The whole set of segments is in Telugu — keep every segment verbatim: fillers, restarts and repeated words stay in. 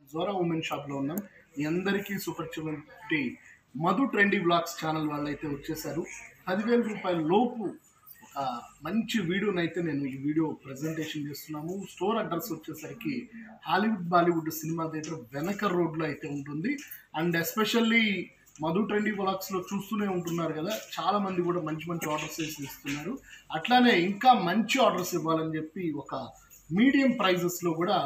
జోరా ఉమెన్ షాప్లో ఉన్నాం. మీ అందరికీ సూపర్ చివరి మధు ట్రెండీ బ్లాగ్స్ ఛానల్ వాళ్ళు అయితే వచ్చేసారు. పదివేల రూపాయల లోపు ఒక మంచి వీడియోనైతే నేను ఈ వీడియో ప్రజెంటేషన్ చేస్తున్నాము. స్టోర్ అడ్రస్ వచ్చేసరికి హాలీవుడ్ బాలీవుడ్ సినిమా థియేటర్ వెనక రోడ్లో అయితే ఉంటుంది. అండ్ ఎస్పెషల్లీ మధు ట్రెండీ బ్లాగ్స్లో చూస్తూనే ఉంటున్నారు కదా, చాలా మంది కూడా మంచి మంచి ఆర్డర్స్ వేసి ఇస్తున్నారు. అట్లానే ఇంకా మంచి ఆర్డర్స్ ఇవ్వాలని చెప్పి ఒక మీడియం ప్రైజెస్లో కూడా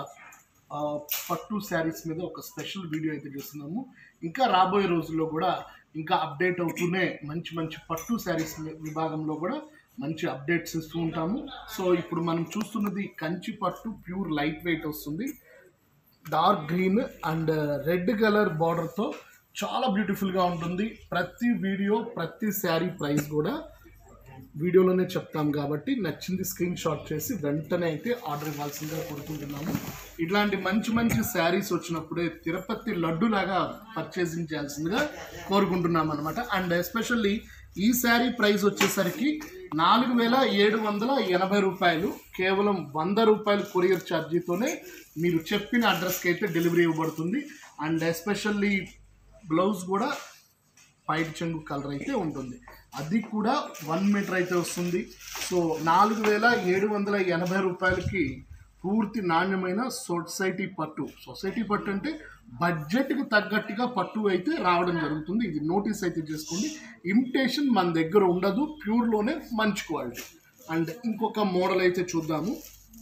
పట్టు శారీస్ మీద ఒక స్పెషల్ వీడియో అయితే చేస్తున్నాము. ఇంకా రాబోయే రోజుల్లో కూడా ఇంకా అప్డేట్ అవుతూనే మంచి మంచి పట్టు శారీస్ విభాగంలో కూడా మంచి అప్డేట్స్ ఇస్తూ ఉంటాము. సో ఇప్పుడు మనం చూస్తున్నది కంచి పట్టు ప్యూర్ లైట్ వెయిట్ వస్తుంది. Dark green and red colour బార్డర్తో చాలా బ్యూటిఫుల్గా ఉంటుంది. ప్రతి వీడియో ప్రతి శారీ ప్రైస్ కూడా వీడియోలోనే చెప్తాం కాబట్టి నచ్చింది స్క్రీన్ షాట్ చేసి వెంటనే అయితే ఆర్డర్ ఇవ్వాల్సిందిగా కోరుకుంటున్నాము. ఇట్లాంటి మంచి మంచి శారీస్ వచ్చినప్పుడే తిరుపతి లడ్డులాగా పర్చేసింగ్ చేయాల్సిందిగా కోరుకుంటున్నాం అనమాట. అండ్ ఎస్పెషల్లీ ఈ శారీ ప్రైస్ వచ్చేసరికి నాలుగు వేల ఏడు వందల ఎనభై రూపాయలు కేవలం వంద రూపాయలు కొరియర్ ఛార్జీతోనే మీరు చెప్పిన అడ్రస్కి అయితే డెలివరీ ఇవ్వబడుతుంది. అండ్ ఎస్పెషల్లీ బ్లౌజ్ కూడా పైట్ చెంగు కలర్ అయితే ఉంటుంది, అది కూడా వన్ మీటర్ అయితే వస్తుంది. సో నాలుగు వేల ఏడు వందల ఎనభై రూపాయలకి పూర్తి నాణ్యమైన సొసైటీ పట్టు. సొసైటీ పట్టు అంటే బడ్జెట్కి తగ్గట్టుగా పట్టు అయితే రావడం జరుగుతుంది. ఇది నోటీస్ అయితే చేసుకోండి. ఇమిటేషన్ మన దగ్గర ఉండదు, ప్యూర్లోనే మంచి క్వాలిటీ. అండ్ ఇంకొక మోడల్ అయితే చూద్దాము.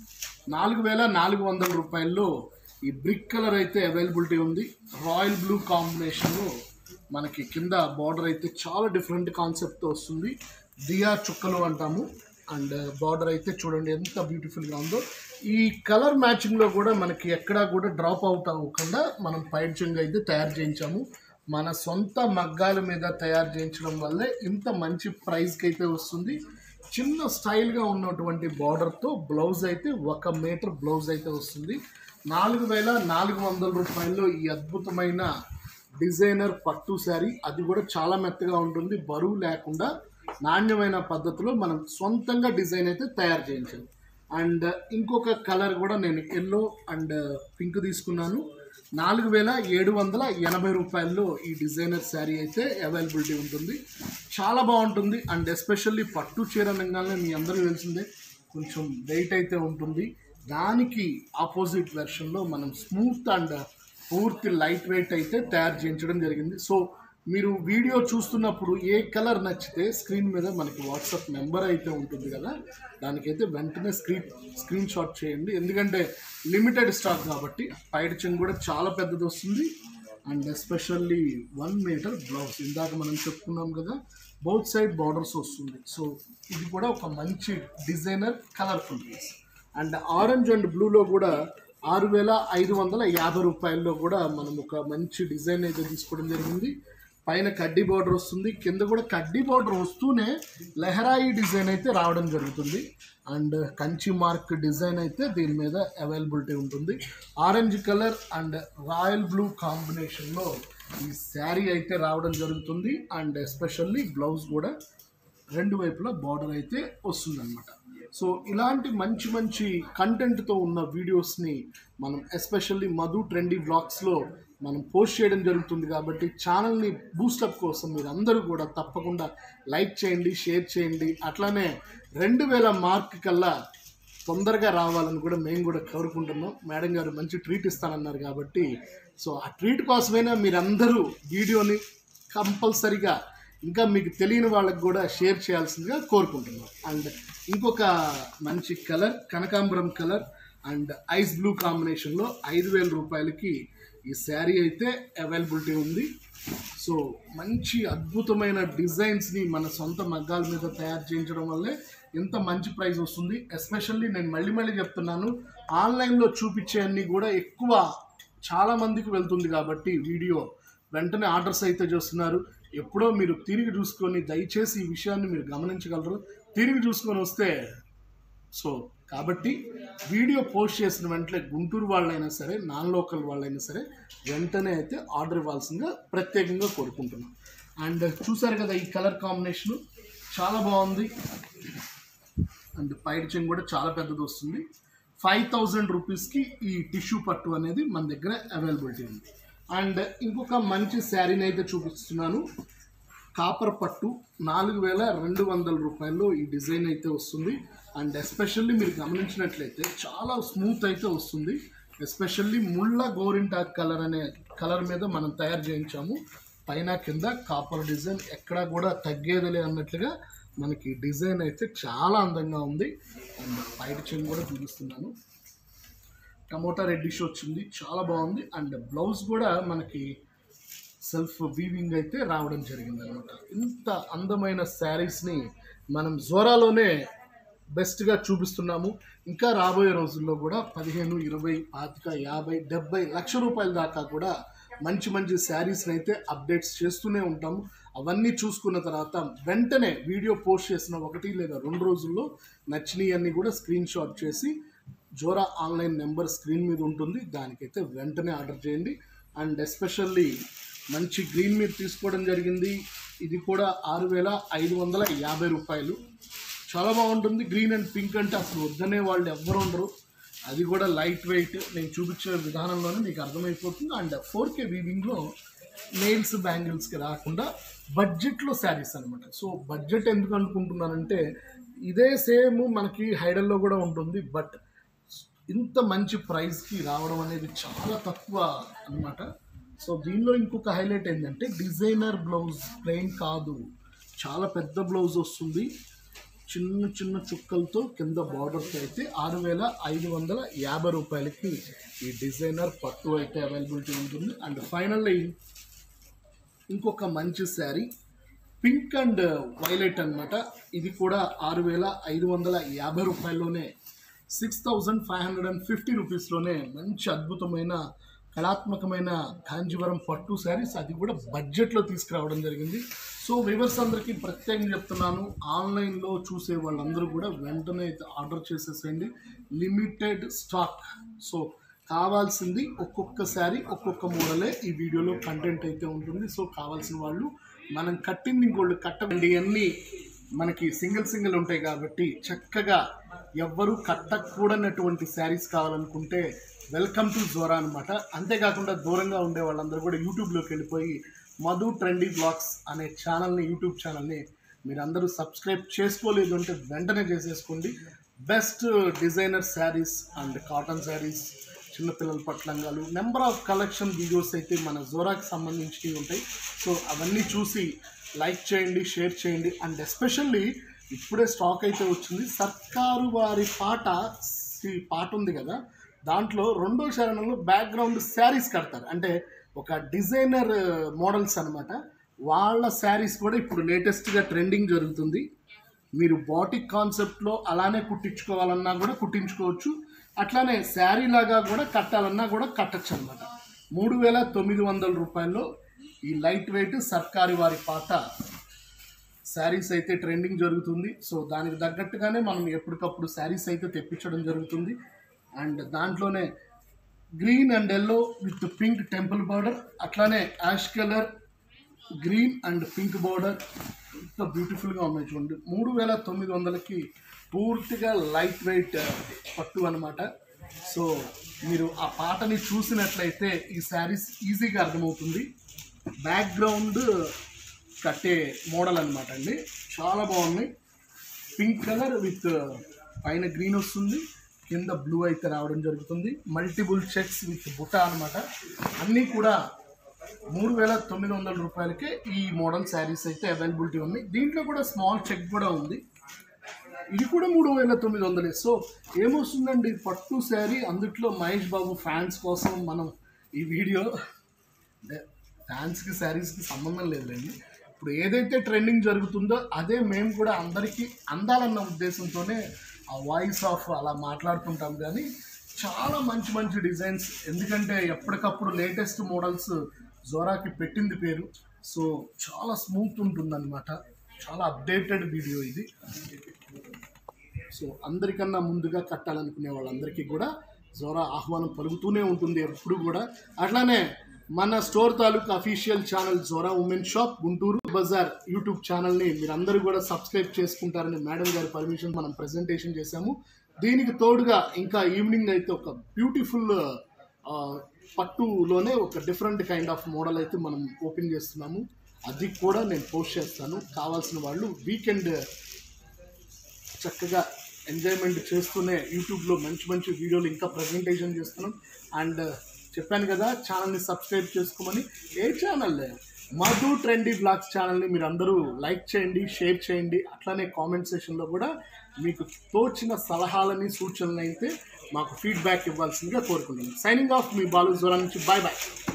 నాలుగు వేల నాలుగు వందల రూపాయల్లో ఈ బ్రిక్ కలర్ అయితే అవైలబిలిటీ ఉంది. రాయల్ బ్లూ కాంబినేషన్లో మనకి కింద బార్డర్ అయితే చాలా డిఫరెంట్ కాన్సెప్ట్తో వస్తుంది. దియా చుక్కలు అంటాము. అండ్ బార్డర్ అయితే చూడండి ఎంత బ్యూటిఫుల్గా ఉందో. ఈ కలర్ మ్యాచింగ్లో కూడా మనకి ఎక్కడా కూడా డ్రాప్ అవుట్ అవ్వకుండా మనం పైట్ చెంగు అయితే తయారు చేయించాము. మన సొంత మగ్గాల మీద తయారు చేయించడం వల్లే ఇంత మంచి ప్రైస్కి అయితే వస్తుంది. చిన్న స్టైల్గా ఉన్నటువంటి బార్డర్తో బ్లౌజ్ అయితే ఒక మీటర్ బ్లౌజ్ అయితే వస్తుంది. నాలుగు వేల నాలుగు వందల రూపాయల్లో ఈ అద్భుతమైన డిజైనర్ పట్టు శారీ, అది కూడా చాలా మెత్తగా ఉంటుంది, బరువు లేకుండా నాణ్యమైన పద్ధతిలో మనం సొంతంగా డిజైన్ అయితే తయారు చేయించాము. అండ్ ఇంకొక కలర్ కూడా నేను ఎల్లో అండ్ పింక్ తీసుకున్నాను. నాలుగు వేల ఏడు వందల ఎనభై రూపాయల్లో ఈ డిజైనర్ శారీ అయితే అవైలబిలిటీ ఉంటుంది. చాలా బాగుంటుంది. అండ్ ఎస్పెషల్లీ పట్టు చీర అనగానే మీ అందరికీ తెలిసిందే కొంచెం వెయిట్ అయితే ఉంటుంది. దానికి ఆపోజిట్ వెర్షన్లో మనం స్మూత్ అండ్ పూర్తి లైట్ వెయిట్ అయితే తయారు చేయించడం జరిగింది. సో మీరు వీడియో చూస్తున్నప్పుడు ఏ కలర్ నచ్చితే స్క్రీన్ మీద మనకి వాట్సాప్ నెంబర్ అయితే ఉంటుంది కదా, దానికైతే వెంటనే స్క్రీన్ స్క్రీన్ షాట్ చేయండి. ఎందుకంటే లిమిటెడ్ స్టాక్ కాబట్టి. పైట్ చెంగు కూడా చాలా పెద్దది వస్తుంది. And especially one metre blouse ఇందాక మనం చెప్పుకున్నాం కదా, బౌత్ సైడ్ బార్డర్స్ వస్తుంది. సో ఇది కూడా ఒక మంచి designer colourful piece. And orange and బ్లూలో కూడా ఆరు వేల ఐదు వందల యాభై రూపాయల్లో కూడా మనం ఒక మంచి డిజైన్ అయితే తీసుకోవడం జరిగింది. పైన కడ్డీ బార్డర్ వస్తుంది, కింద కూడా కడ్డీ బార్డర్ వస్తూనే లెహరాయి డిజైన్ అయితే రావడం జరుగుతుంది. అండ్ కంచి మార్క్ డిజైన్ అయితే దీని మీద అవైలబిలిటీ ఉంటుంది. Orange colour and royal blue కాంబినేషన్లో ఈ శారీ అయితే రావడం జరుగుతుంది. అండ్ ఎస్పెషల్లీ బ్లౌజ్ కూడా రెండు వైపులా బార్డర్ అయితే వస్తుందన్నమాట. సో ఇలాంటి మంచి మంచి కంటెంట్తో ఉన్న వీడియోస్ని మనం ఎస్పెషల్లీ మధు ట్రెండీ బ్లాగ్స్లో మనం పోస్ట్ చేయడం జరుగుతుంది. కాబట్టి ఛానల్ని బూస్టప్ కోసం మీరు అందరూ కూడా తప్పకుండా లైక్ చేయండి, షేర్ చేయండి. అట్లానే రెండు వేల మార్క్ కల్లా తొందరగా రావాలని కూడా మేము కూడా కోరుకుంటున్నాం. మేడం గారు మంచి ట్రీట్ ఇస్తానన్నారు కాబట్టి సో ఆ ట్రీట్ కోసమైనా మీరందరూ వీడియోని కంపల్సరిగా ఇంకా మీకు తెలియని వాళ్ళకి కూడా షేర్ చేయాల్సిందిగా కోరుకుంటున్నాం. అండ్ ఇంకొక మంచి కలర్ కనకాంబరం కలర్ అండ్ ఐస్ బ్లూ కాంబినేషన్లో ఐదు వేల రూపాయలకి ఈ శారీ అయితే అవైలబిలిటీ ఉంది. సో మంచి అద్భుతమైన డిజైన్స్ని మన సొంత మగ్గాల మీద తయారు చేయించడం వల్లే ఎంత మంచి ప్రైస్ వస్తుంది. ఎస్పెషల్లీ నేను మళ్ళీ మళ్ళీ చెప్తున్నాను, ఆన్లైన్లో చూపించే అన్నీ కూడా ఎక్కువ చాలామందికి వెళ్తుంది కాబట్టి వీడియో వెంటనే ఆర్డర్స్ అయితే చేస్తున్నారు. ఎప్పుడో మీరు తిరిగి చూసుకొని దయచేసి ఈ విషయాన్ని మీరు గమనించగలరు. తిరిగి చూసుకొని వస్తే సో కాబట్టి వీడియో పోస్ట్ చేసిన వెంటనే గుంటూరు వాళ్ళైనా సరే నాన్ లోకల్ వాళ్ళైనా సరే వెంటనే అయితే ఆర్డర్ ఇవ్వాల్సిందిగా ప్రత్యేకంగా కోరుకుంటున్నాం. అండ్ చూసారు కదా ఈ కలర్ కాంబినేషను చాలా బాగుంది. అండ్ పైట్ చెంగు కూడా చాలా పెద్దది వస్తుంది. ఫైవ్ థౌజండ్ రూపీస్కి ఈ టిష్యూ పట్టు అనేది మన దగ్గర అవైలబిలిటీ ఉంది. అండ్ ఇంకొక మంచి శారీని అయితే చూపిస్తున్నాను. కాపర్ పట్టు నాలుగు వేల రెండు వందల రూపాయల్లో ఈ డిజైన్ అయితే వస్తుంది. అండ్ ఎస్పెషల్లీ మీరు గమనించినట్లయితే చాలా స్మూత్ అయితే వస్తుంది. ఎస్పెషల్లీ ముళ్ళ గోరింటాక్ కలర్ అనే కలర్ మీద మనం తయారు చేయించాము. పైన కింద కాపర్ డిజైన్ ఎక్కడా కూడా తగ్గేదిలే అన్నట్లుగా మనకి డిజైన్ అయితే చాలా అందంగా ఉంది. అండ్ బయట చెంగు కూడా చూపిస్తున్నాను. టమోటా రెడ్డిష్ వచ్చింది, చాలా బాగుంది. అండ్ బ్లౌజ్ కూడా మనకి సెల్ఫ్ వీవింగ్ అయితే రావడం జరిగింది అనమాట. ఇంత అందమైన శారీస్ని మనం జోరాలోనే బెస్ట్గా చూపిస్తున్నాము. ఇంకా రాబోయే రోజుల్లో కూడా పదిహేను ఇరవై పాతిక యాభై డెబ్బై లక్ష రూపాయల దాకా కూడా మంచి మంచి శారీస్ని అయితే అప్డేట్స్ చేస్తూనే ఉంటాము. అవన్నీ చూసుకున్న తర్వాత వెంటనే వీడియో పోస్ట్ చేసిన ఒకటి లేదా రెండు రోజుల్లో నచ్చినవి అన్నీ కూడా స్క్రీన్ షాట్ చేసి జోరా ఆన్లైన్ నెంబర్ స్క్రీన్ మీద ఉంటుంది, దానికైతే వెంటనే ఆర్డర్ చేయండి. అండ్ ఎస్పెషల్లీ మంచి గ్రీన్ మీరు తీసుకోవడం జరిగింది. ఇది కూడా ఆరు వేల ఐదు వందల యాభై రూపాయలు. చాలా బాగుంటుంది. గ్రీన్ అండ్ పింక్ అంటే అసలు వద్దనే వాళ్ళు ఎవ్వరు ఉండరు. అది కూడా లైట్ వెయిట్. నేను చూపించే విధానంలోనే మీకు అర్థమైపోతుంది. అండ్ ఫోర్ కే వీవింగ్లో నెయిల్స్ బ్యాంగిల్స్కి రాకుండా బడ్జెట్లో శారీస్ అనమాట. సో బడ్జెట్ ఎందుకు అనుకుంటున్నానంటే ఇదే సేమ్ మనకి హైడల్లో కూడా ఉంటుంది, బట్ ఇంత మంచి ప్రైస్కి రావడం అనేది చాలా తక్కువ అనమాట. సో దీనిలో ఇంకొక హైలైట్ ఏంటంటే డిజైనర్ బ్లౌజ్ ప్లెయిన్ కాదు, చాలా పెద్ద బ్లౌజ్ వస్తుంది. చిన్న చిన్న చుక్కలతో కింద బార్డర్కి అయితే ఆరు వేల ఐదు వందల యాభై రూపాయలకి ఈ డిజైనర్ పట్టు అయితే అవైలబిలిటీ ఉంటుంది. అండ్ ఫైనల్లీ ఇంకొక మంచి శారీ పింక్ అండ్ వైలెట్ అనమాట. ఇది కూడా ఆరు వేల ఐదు వందల యాభై రూపాయల్లోనే six thousand five hundred and fifty రూపీస్లోనే మంచి అద్భుతమైన కళాత్మకమైన కాంజీవరం పట్టు శారీస్, అది కూడా బడ్జెట్లో తీసుకురావడం జరిగింది. సో వ్యూవర్స్ అందరికీ ప్రత్యేకంగా చెప్తున్నాను, ఆన్లైన్లో చూసే వాళ్ళందరూ కూడా వెంటనే ఆర్డర్ చేసేసేయండి. Limited stock. సో కావాల్సింది ఒక్కొక్క శారీ ఒక్కొక్క మోడలే ఈ వీడియోలో కంటెంట్ అయితే ఉంటుంది. సో కావాల్సిన వాళ్ళు మనం కట్టింది ఇంకోళ్ళు కట్టండి. అన్నీ మనకి సింగిల్ సింగిల్ ఉంటాయి కాబట్టి చక్కగా ఎవ్వరూ కట్టకూడనటువంటి శారీస్ కావాలనుకుంటే వెల్కమ్ టు జోరా అనమాట. అంతేకాకుండా దూరంగా ఉండే వాళ్ళందరూ కూడా యూట్యూబ్లోకి వెళ్ళిపోయి మధు ట్రెండీ బ్లాగ్స్ అనే ఛానల్ని యూట్యూబ్ ఛానల్ని మీరందరూ సబ్స్క్రైబ్ చేసుకోలేదు అంటే వెంటనే చేసేసుకోండి. Best designer saris and cotton saris, చిన్నపిల్లల పట్లంగాలు, నెంబర్ ఆఫ్ కలెక్షన్ వీడియోస్ అయితే మన జోరాకి సంబంధించినవి ఉంటాయి. సో అవన్నీ చూసి లైక్ చేయండి, షేర్ చేయండి. అండ్ ఎస్పెషల్లీ ఇప్పుడే స్టాక్ అయితే వచ్చింది. సర్కారు వారి పాట ఈ పాట ఉంది కదా, దాంట్లో రెండో చరణంలో బ్యాక్గ్రౌండ్ శారీస్ కడతారు, అంటే ఒక డిజైనర్ మోడల్స్ అనమాట. వాళ్ళ శారీస్ కూడా ఇప్పుడు లేటెస్ట్గా ట్రెండింగ్ జరుగుతుంది. మీరు బాటిక్ కాన్సెప్ట్లో అలానే కుట్టించుకోవాలన్నా కూడా కుట్టించుకోవచ్చు, అట్లానే శారీ లాగా కూడా కట్టాలన్నా కూడా కట్టచ్చు అనమాట. మూడు వేల తొమ్మిది వందల రూపాయల్లో ఈ లైట్ వెయిట్ సర్కారు వారి పాట శారీస్ అయితే ట్రెండింగ్ జరుగుతుంది. సో దానికి తగ్గట్టుగానే మనం ఎప్పటికప్పుడు శారీస్ అయితే తెప్పించడం జరుగుతుంది. అండ్ దాంట్లోనే green and yellow with pink temple border, అట్లానే ash colour green and pink border, ఇంత బ్యూటిఫుల్గా ఉన్నాయి చూడండి. మూడు వేల తొమ్మిది వందలకి పూర్తిగా లైట్ వెయిట్ పట్టు అనమాట. సో మీరు ఆ పాటని చూసినట్లయితే ఈ శారీస్ ఈజీగా అర్థమవుతుంది. బ్యాక్గ్రౌండ్ కట్టే మోడల్ అనమాట అండి, చాలా బాగున్నాయి. పింక్ కలర్ విత్ పైన గ్రీన్ వస్తుంది, కింద బ్లూ అయితే రావడం జరుగుతుంది. మల్టిపుల్ చెక్స్ విత్ బుట్ట అనమాట. అన్నీ కూడా మూడు వేల తొమ్మిది వందల రూపాయలకే ఈ మోడల్ శారీస్ అయితే అవైలబిలిటీ ఉన్నాయి. దీంట్లో కూడా స్మాల్ చెక్ కూడా ఉంది. ఇది కూడా మూడు వేల తొమ్మిది వందలే. సో ఏమొస్తుందండి పట్టు శారీ, అందుట్లో మహేష్ బాబు ఫ్యాన్స్ కోసం మనం ఈ వీడియో, అంటే ఫ్యాన్స్కి శారీస్కి సంబంధం లేదండి. ఇప్పుడు ఏదైతే ట్రెండింగ్ జరుగుతుందో అదే మేము కూడా అందరికీ అందాలన్న ఉద్దేశంతోనే ఆ వాయిస్ ఆఫ్ అలా మాట్లాడుతుంటాం. కానీ చాలా మంచి మంచి డిజైన్స్, ఎందుకంటే ఎప్పటికప్పుడు లేటెస్ట్ మోడల్స్ జోరాకి పెట్టింది పేరు. సో చాలా స్మూత్ ఉంటుందన్నమాట, చాలా అప్డేటెడ్ వీడియో ఇది. సో అందరికన్నా ముందుగా కట్టాలనుకునే వాళ్ళందరికీ కూడా జోరా ఆహ్వానం పలుకుతూనే ఉంటుంది ఎప్పుడు కూడా. అట్లానే మన స్టోర్ తాలూకా official channel Jora women shop Guntur Bazaar YouTube ఛానల్ని మీరందరూ కూడా సబ్స్క్రైబ్ చేసుకుంటారని మేడం గారి పర్మిషన్ మనం ప్రెజెంటేషన్ చేశాము. దీనికి తోడుగా ఇంకా ఈవినింగ్ అయితే ఒక బ్యూటిఫుల్ పట్టులోనే ఒక డిఫరెంట్ కైండ్ ఆఫ్ మోడల్ అయితే మనం ఓపెన్ చేస్తున్నాము. అది కూడా నేను పోస్ట్ చేస్తాను. కావాల్సిన వాళ్ళు వీకెండ్ చక్కగా ఎంజాయ్మెంట్ చేస్తూనే యూట్యూబ్లో మంచి మంచి వీడియోలు ఇంకా ప్రజెంటేషన్ చేస్తున్నాం. అండ్ చెప్పాను కదా ఛానల్ని సబ్స్క్రైబ్ చేసుకోమని. ఏ ఛానల్? మధు ట్రెండీ బ్లాగ్స్ ఛానల్ని మీరు అందరూ లైక్ చేయండి, షేర్ చేయండి. అట్లానే కామెంట్ సెషన్లో కూడా మీకు తోచిన సలహాలని సూచనలు అయితే మాకు ఫీడ్బ్యాక్ ఇవ్వాల్సిందిగా కోరుకుంటున్నాను. సైనింగ్ ఆఫ్ మీ బాలు జ్వరం నుంచి. Bye bye.